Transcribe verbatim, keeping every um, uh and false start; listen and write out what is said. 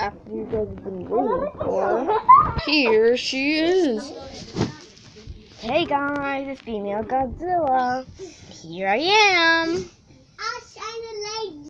after you guys have been waiting for, here she is. Hey guys, it's female Godzilla. Here I am.